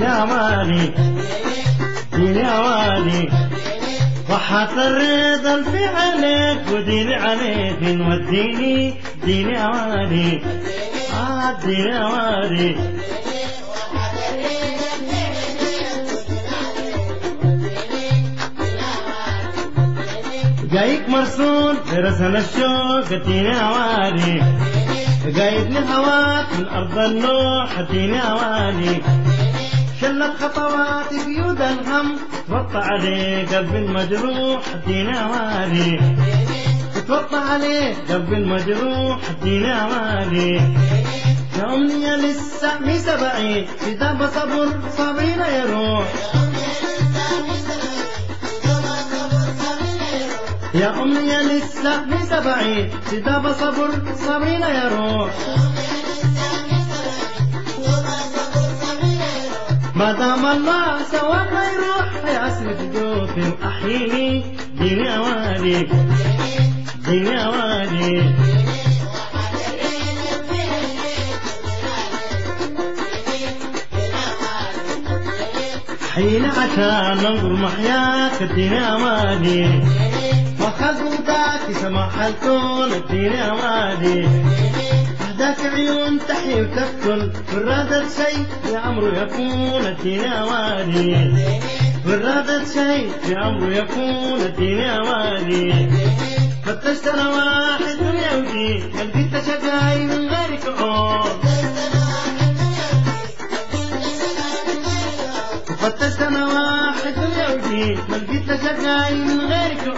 ديني أماني ديني أماني وحط الرضا في عليك وديني عليك وديني ديني أماني ديني أماني جايك مرسول برسم الشوق ديني أماني جايبني هواك من أرض النوح ديني أماني شلت خطواتي بيود الهم توطى عليه قلب المجروح ديني أماني توطى عليه قلب المجروح ديني أماني يا أمنية لسه ميسة بعيد إذا بصبر صابرين يروح يا أمنية لسه ميسة بعيد إذا بصبر صابرين يروح ما دام الله سوى ما يروح يسرد جوفي وأحييني ديني أواني ديني أواني حين عشان ننظر محياك ديني أواني وخذوتك سماح الكون ديني أواني أهداك عيون تحيي وتقتل والرادة شيء لعمره يكون ديني أواني والرادة شيء لعمره يكون ديني أواني فتشت أنا واحد دنيا ودين لقيت شقاي من غيرك فتشت أنا واحد دنيا ودين لقيت شقاي من غيرك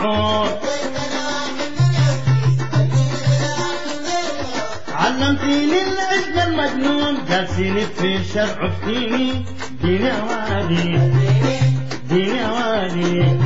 علمتيني العشق المجنون جالسيني في الشرع عفتيني ديني أواني ديني أواني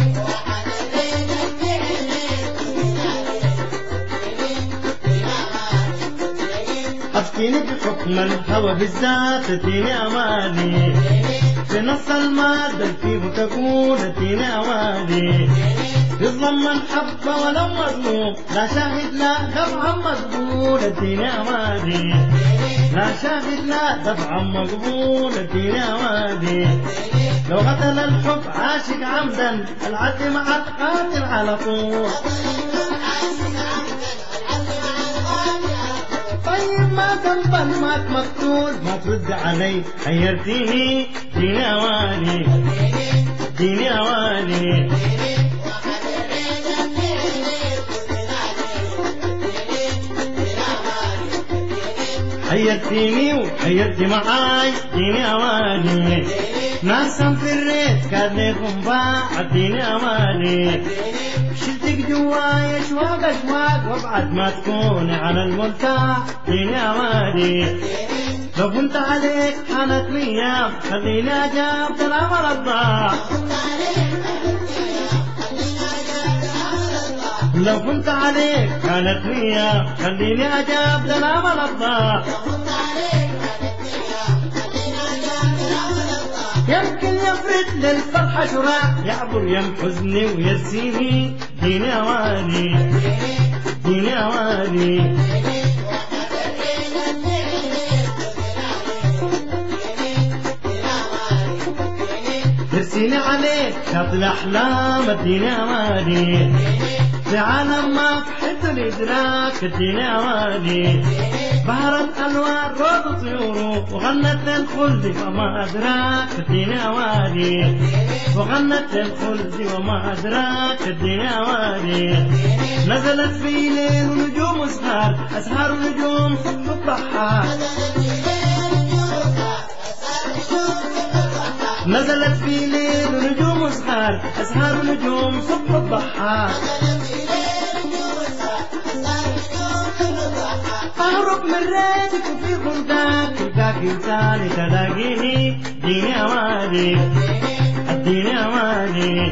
أفتيني بحكم الهوى بالذات ديني أواني في نص المادة فيه تقول ديني أواني يظلم الحب ولو مظلوم لا شاهد لا دفعا مقبول ديني أواني لا شاهد لا دفعا مقبول ديني أواني لو قتل الحب عاشق عمدا العدل مع القاتل على طول طيب ما تنبل مات مقتول ما ترد علي حيرتيني ديني أواني ديني أواني حيرتيني وحيرتي معاي ديني أواني ناسا في الريت كاد ليكم باع ديني أواني شلتك جواي أشواق أشواق وابعد ما تكوني على المرتاح ديني أواني لو كنت عليك حالت ميام خليني أجاب سلام الأضاع لو كنت عليك كانت مية خليني أجاب سلام الأضاع يمكن يفرد للفرحة شراع يعبر يم حزني ويرسيني ديني أواني ديني أواني ترسيني عليك شاط الأحلام اديني أواني في عالم ما فحت الإدراك اديني أواني بهرت ألوان روض طيوره وغنت الخلد وما أدراك اديني أواني وغنت الخلد وما أدراك اديني أواني نزلت في ليل ونجوم أسهار أسهار ونجوم صف الضحاك نزلت في ليل ونجوم أسهار أسهار ونجوم صف الضحاك أهرب من ريتك وفي غرداك تلقاك إنساني تلاقيني ديني أواني اديني أواني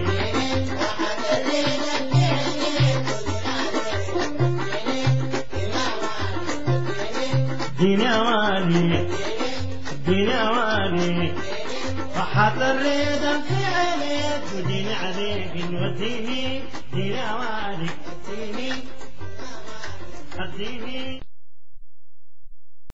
ديني أواني ديني أواني راحت الرضا في عينيك وديني عليك وديني ديني أواني اديني